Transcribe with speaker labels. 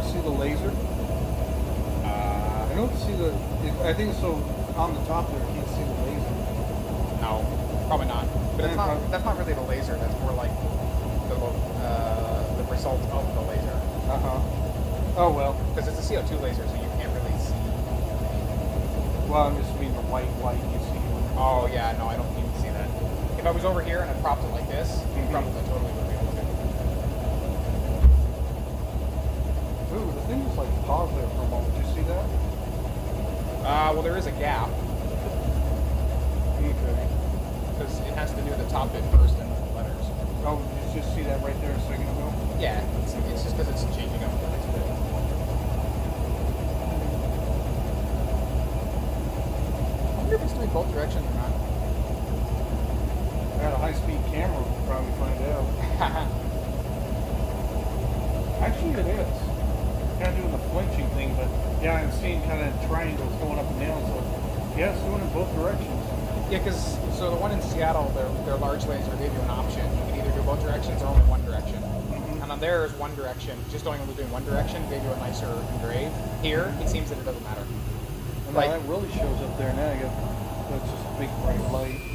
Speaker 1: camera see the laser? I don't see the. I think so. On the top there, you can't see the laser.
Speaker 2: No, probably not. But it's not. That's not really the laser. That's more like the result of the laser.
Speaker 1: Oh well.
Speaker 2: Because it's a CO2 laser, so you can't really see.
Speaker 1: Well, I just mean the white light you see.
Speaker 2: Oh yeah, no, I don't even see that. If I was over here and I propped it like this, you probably totally would be able to.
Speaker 1: Ooh, the thing is like paused there for a moment. Did you see that?
Speaker 2: Well, there is a gap.
Speaker 1: Okay.
Speaker 2: Because it has to do the top bit first and then the letters.
Speaker 1: Oh, did you just see that right there a second ago?
Speaker 2: Yeah, it's just because it's changing up the next bit. I wonder if it's doing both directions or not.
Speaker 1: I got a high-speed camera, we'll probably find out. Actually, it is. Kind of doing the flinching thing, but yeah, I'm seeing kind of triangles going up and down, so yeah, it's doing it both directions.
Speaker 2: Yeah, because so the one in Seattle, their large laser gave you an option. You can either do both directions or only one direction. And on theirs, one direction, just only doing one direction, gave you a nicer engrave. Here, it seems that it doesn't matter.
Speaker 1: Well, like, that really shows up there now. That's just a big bright light.